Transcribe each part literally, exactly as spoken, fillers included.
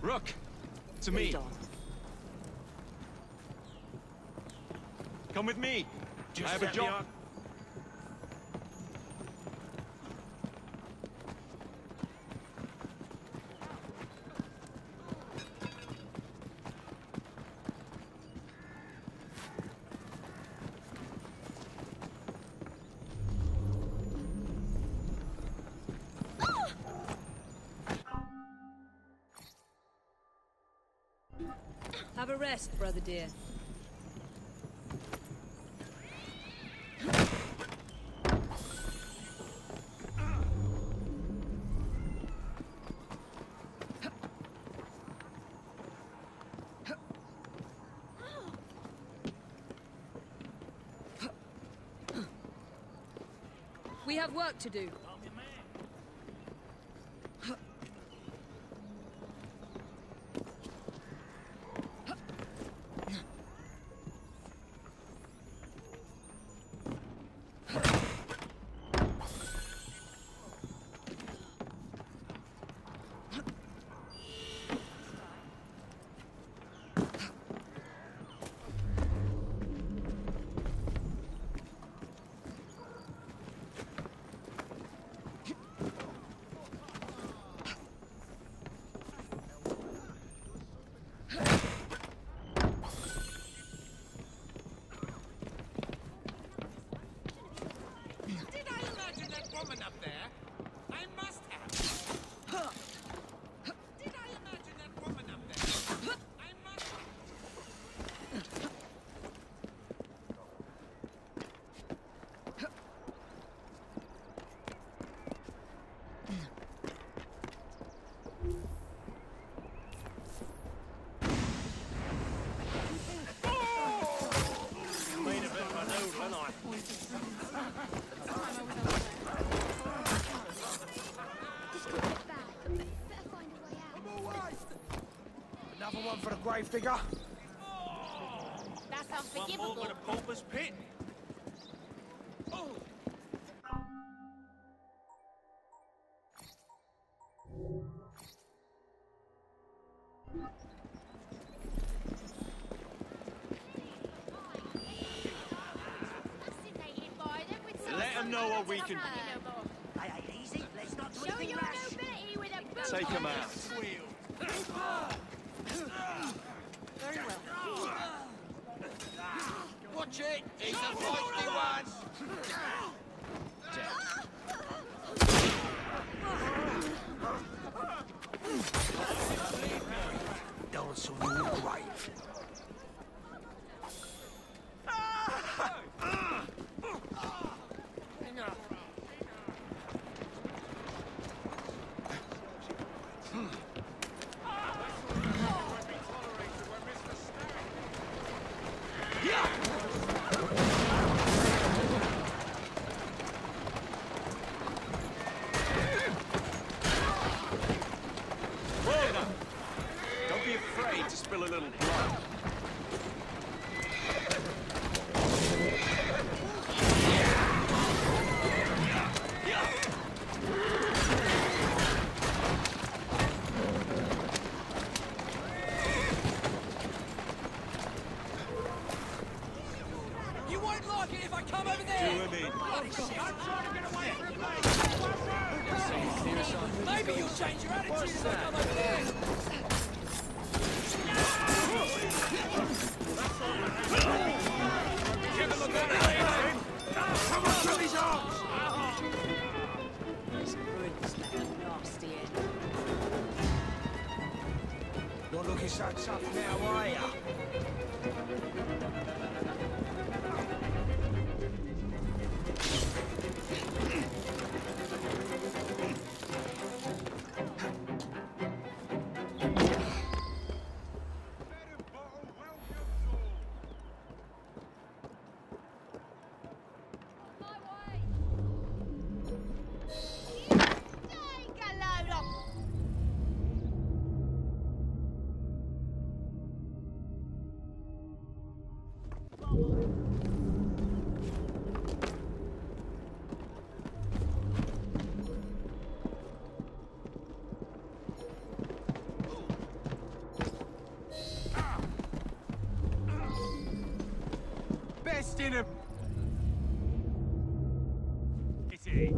Rook, to me. Lead on. Come with me. Just I have a set me job. up. Have a rest, brother dear. We have work to do. Another one for the grave digger. That's One unforgivable. more for the pauper's pit. Oh. Fascinated by them with some Let 'em know what we can- no more. Hey, hey, easy. Let's not do Show anything your rash. nobility with a boot Take 'em on out. this. Very well. Watch it. He's a feisty one. Dance on your grave. Well done. Don't be afraid to spill a little blood. You won't like it if I come over there. Do him in. I'm trying to get away from it, mate. Maybe you'll change your attitude if I come over there. Give him a good hand. Come on, to his arms. This brig's met a nasty end. Not looking so tough now, are ya? in a... Kitty.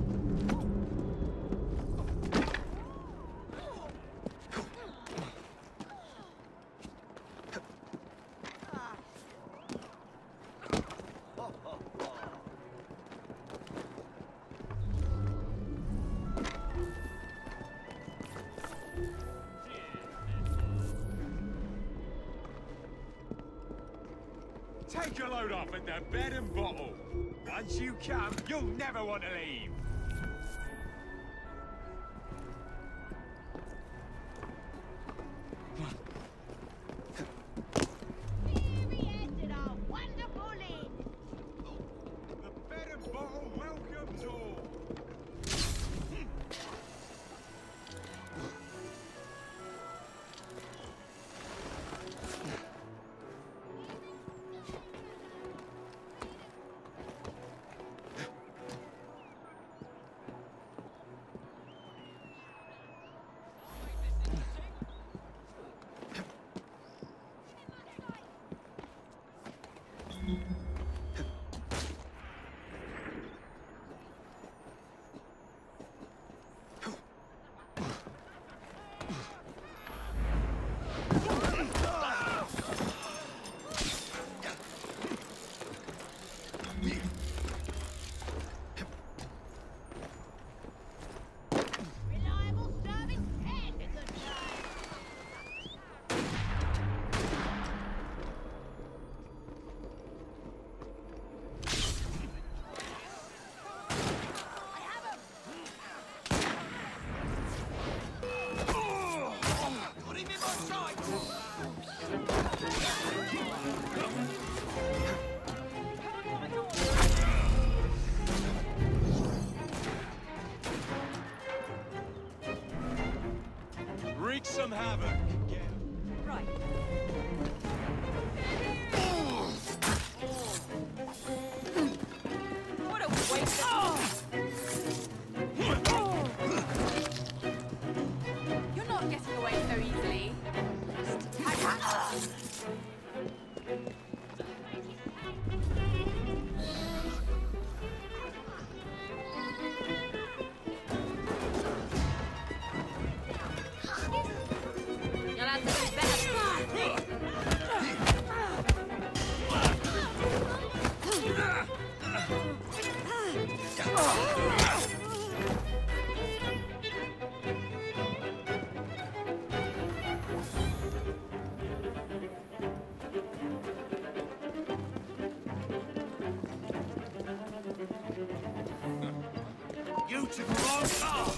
Take a load off at the bed and bottle. Once you come, you'll never want to leave. We ended our wonderful inn. The bed and bottle welcomes all. Reliable service and a good time. I have him. Got him in my sight! Wreak some havoc. Right. What a waste of... You're not getting away so easily. You'll have to do better. You took a wrong car!